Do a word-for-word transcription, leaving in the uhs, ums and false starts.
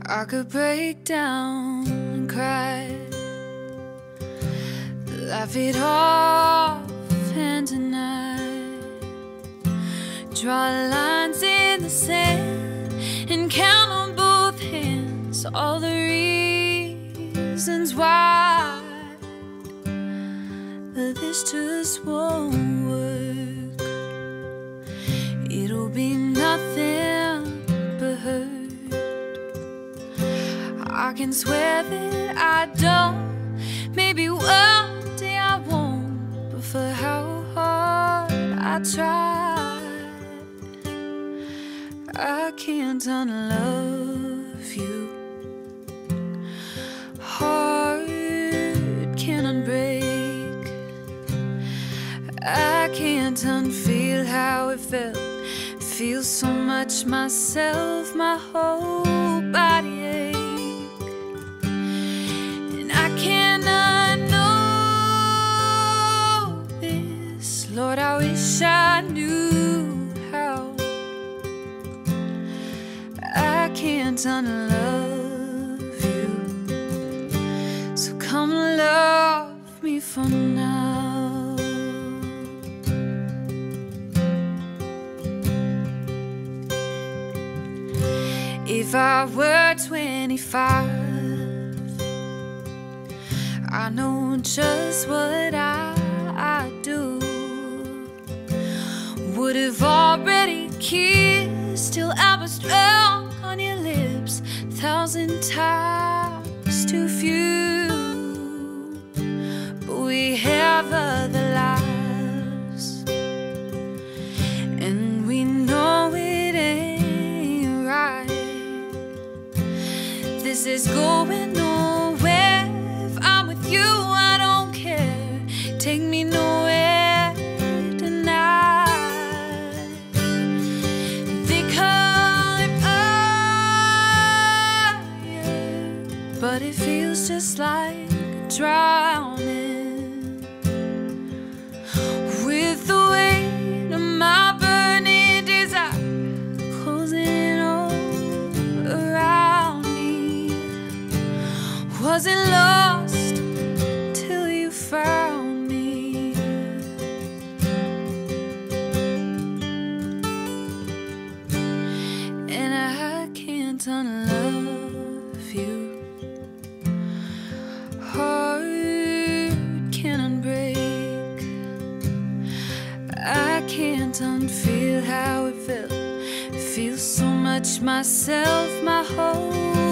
I could break down and cry, laugh it off and deny, draw lines in the sand and count on both hands all the reasons why. But this just won't work. It'll be nothing but hurt. I can swear that I don't. Maybe one day I won't. But for how hard I try, I can't unlove you. Heart can't unbreak. I can't unfeel how it felt. Feel so much myself, my whole body ache. And I cannot know this. Lord, I wish I knew how. I can't unlove you. So come love me for now. If I were twenty-five, I know just what I, I'd do. Would have already kissed till I was drunk on your lips, thousand times too few. But we have other lives, and we know it ain't right. This is going nowhere. If I'm with you, I don't care. Take me nowhere tonight. They call it fire, but it feels just like drowning. With the weight of my burning desire closing all around. Wasn't lost till you found me. And I can't unlove you. Heart can't unbreak. I can't unfeel how it felt. Feel so much myself, my whole